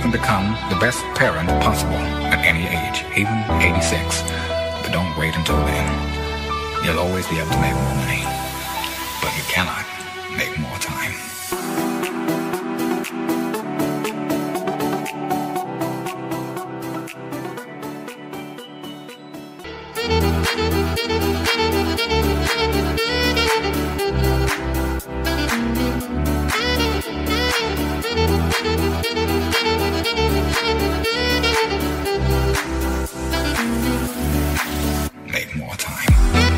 can become the best parent possible at any age, even 86. But don't wait until then. You'll always be able to make more money, but you cannot make more time. Make more time.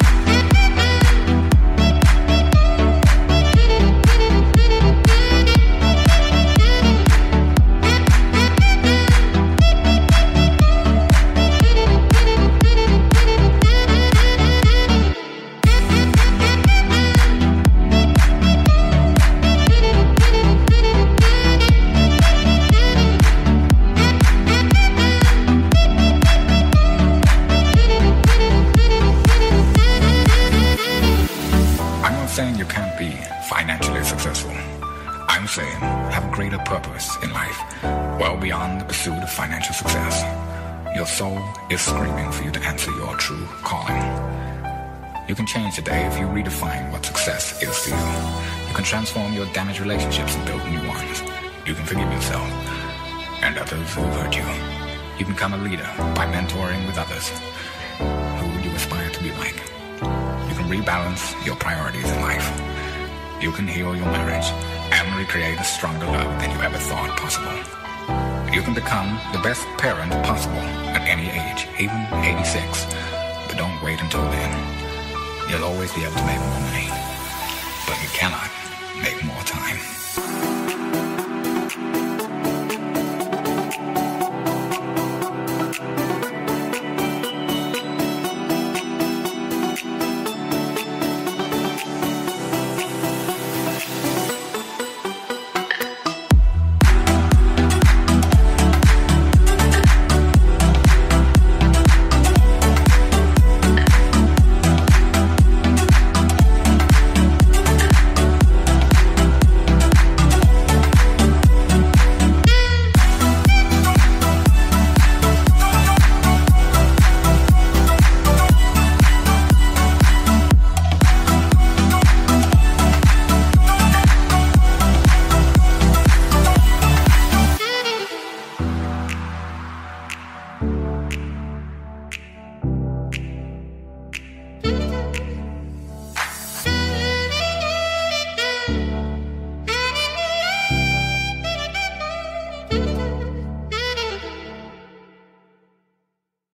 Saying you can't be financially successful. I'm saying have a greater purpose in life, well beyond the pursuit of financial success. Your soul is screaming for you to answer your true calling. You can change today if you redefine what success is to you. You can transform your damaged relationships and build new ones. You can forgive yourself and others who hurt you. You can become a leader by mentoring with others. Who would you aspire to be like? You can rebalance your priorities in life. You can heal your marriage and recreate a stronger love than you ever thought possible. You can become the best parent possible at any age, even 86. But don't wait until then. You'll always be able to make more money, but you cannot make more time.